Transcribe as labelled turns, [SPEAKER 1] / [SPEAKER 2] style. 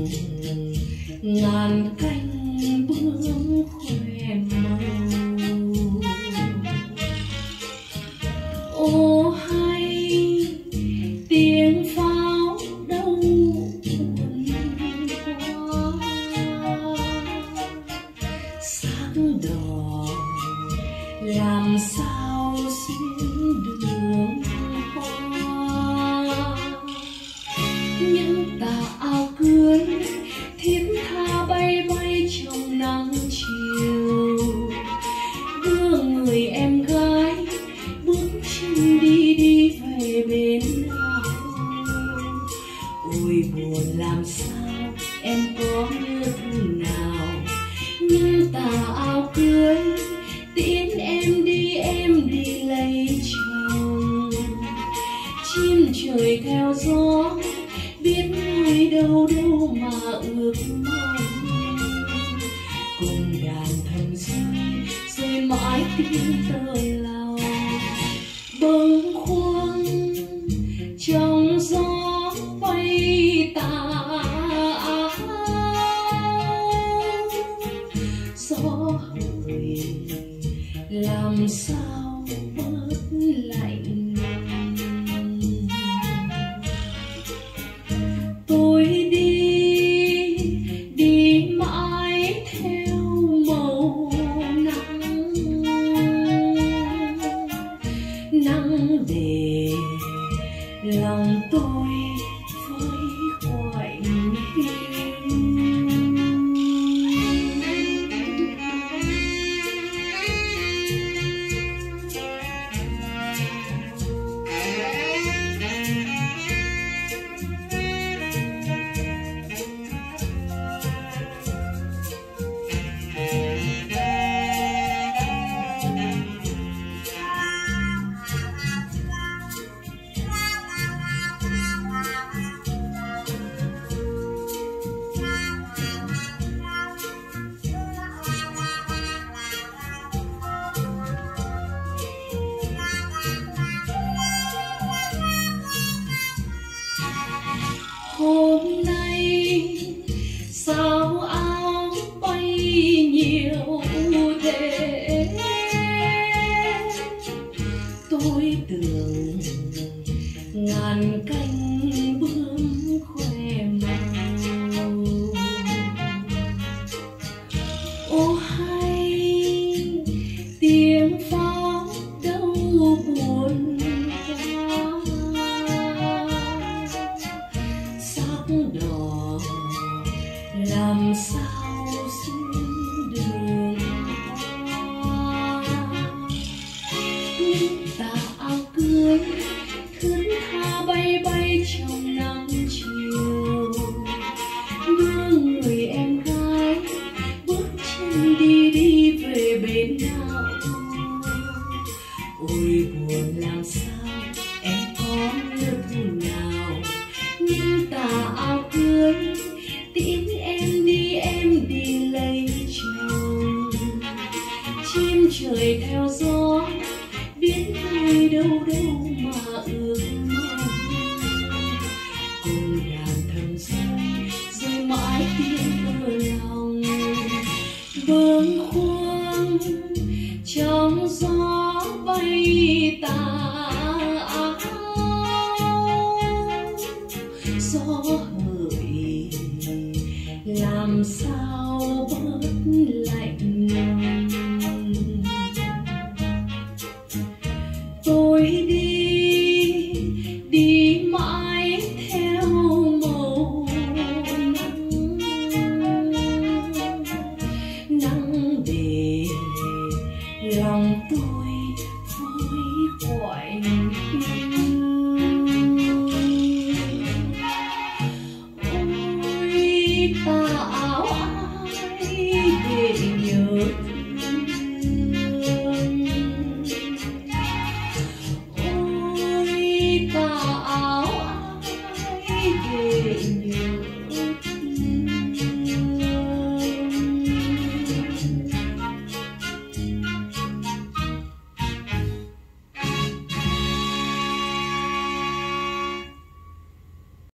[SPEAKER 1] ngàn cánh bướm khoe màu. Ô hay tiếng pháo đâu buồn quá, sáng đỏ làm sao xuyên đường hoa. Những tà áo cưới thiết tha bay bay trong nắng chiều, đưa người em gái bước chân đi đi về bên nào. Ôi buồn làm sao em có nhớ thương nào, những tà áo cưới tiễn em đi lấy chồng. Chim trời theo gió biết nơi đâu đâu mà ước mong, cùng đàn thần rơi mãi tiếng tơ lao. Bâng khuâng trong gió bay tà áo, gió hời làm sao bớt lạnh. Tôi đi mãi theo màu nắng, nắng để lòng tôi với quạnh hiu. Hôm nay sao áo bay nhiều thế, tôi tưởng ngàn cánh bướm khoe màu. Ô hay tiếng pháo đâu buồn quá, đỏ làm sao xuyên đường hoa. Những tà áo cưới thướt tha bay bay trong nắng chiều, đưa người em gái bước chân đi đi về bên nào. Ôi buồn làm sao em có nhớ thương nào, những tà áo cưới tiễn em đi lấy chồng. Chim trời theo gió biết nơi đâu đâu mà ước mong, cùng đàn thần rơi mãi tiếng tơ lòng. Bâng khuâng trong gió bay tà áo, gió hời làm sao bớt lạnh. Tôi đi mãi theo màu nắng, nắng để lòng tôi với quạnh hiu. Ôi tà áo